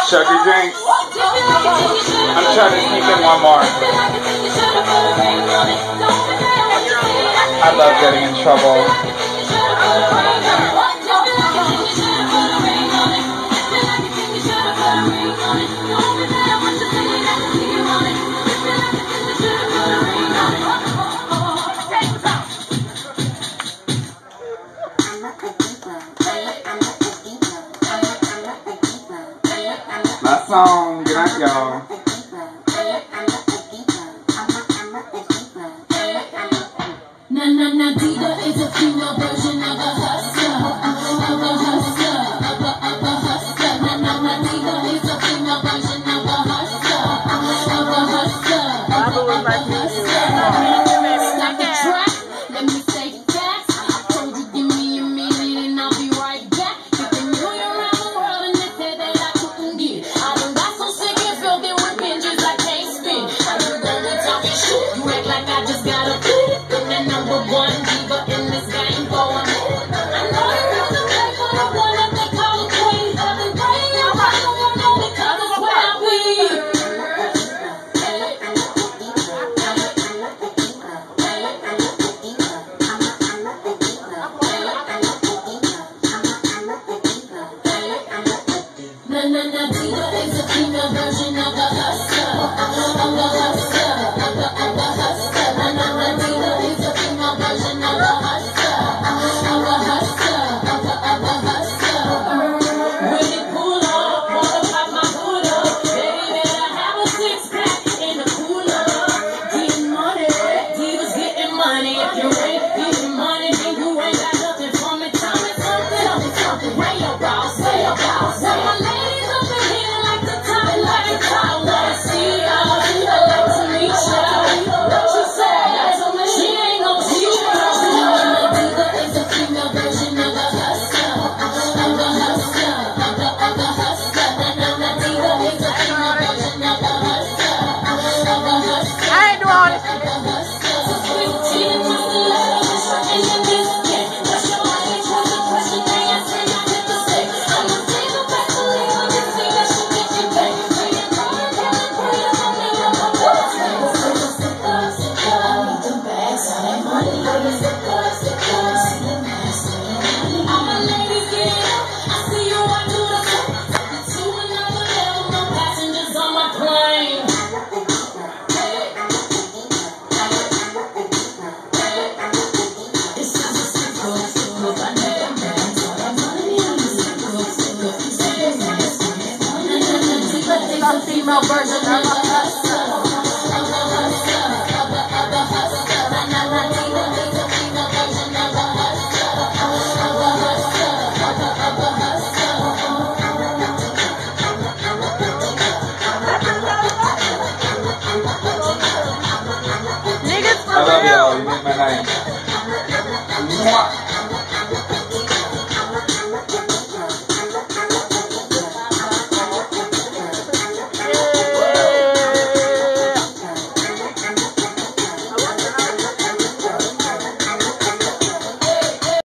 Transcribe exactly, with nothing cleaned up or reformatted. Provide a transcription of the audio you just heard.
Chuggy drinks. I'm trying to sneak in one more. I love getting in trouble. Last song, good night, y'all. Na na na Diva is a female version of a hustler, of a hustler, of a of a hustler. Na na na Diva is a female version of a hustler, of a hustler, of a of a hustler. Stop the track, let me say fast. I told you give me a minute and I'll be right back. Fifty million around the world and they said that I couldn't get. I done got so sick and filled it with binges I can't spin. I you only talking shit, you act like I just got a fit. Number one diva in this game for a minute. I know you want to play for the one that they call a queen. Every day I don't want no because it's what I win. Na na na Diva is a female version of a hustler, of a hustler, of a of a hustler. Na na na Diva is a female version of a hustler, of a hustler, of a of a hustler. When it pull up, wanna pop my hood up, baby, I have a six pack in the cooler. Getting money, Diva's getting money. If you ain't getting money, then you ain't got nothing for me. Tell me something, tell me something. Where your boss, where your boss? Where my ladies up in here like the top, like the top. Wanna see y'all, I'd like to meet y'all. What you say? She ain't no teacher. Diva is a female version of a hustler, of a hustler, of a of a hustler. Na na na Diva is a female version of a hustler, of a hustler. I ain't doing all this. Female version of a hustler.